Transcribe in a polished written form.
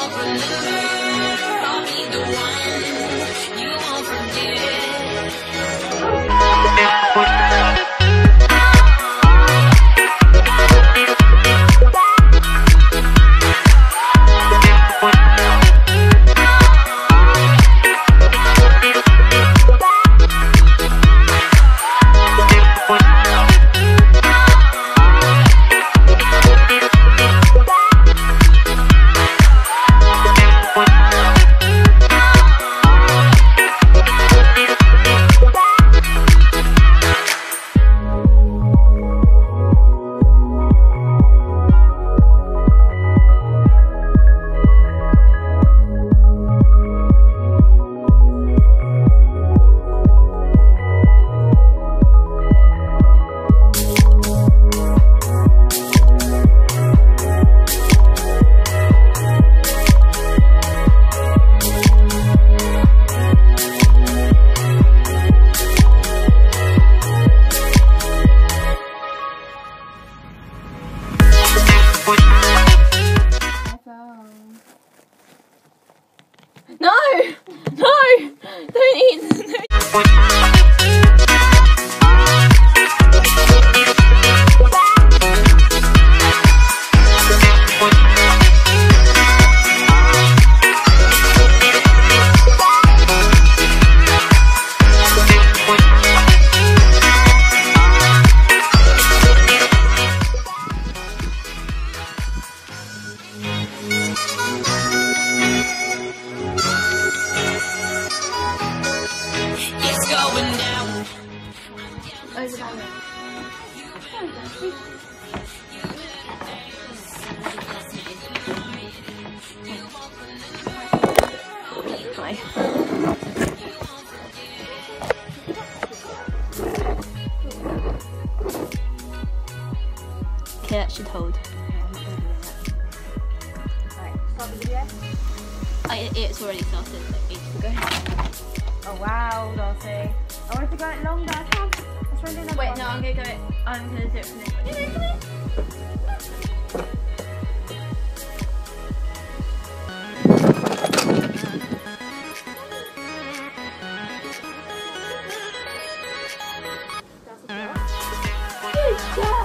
No! No! Don't eat! Okay, that should hold. Right, start the video. It's already started like ages ago. Oh wow, Darcy. I want it to go longer. Come on. Let's run another Wait, one. no, I'm gonna do it for this one. Good job!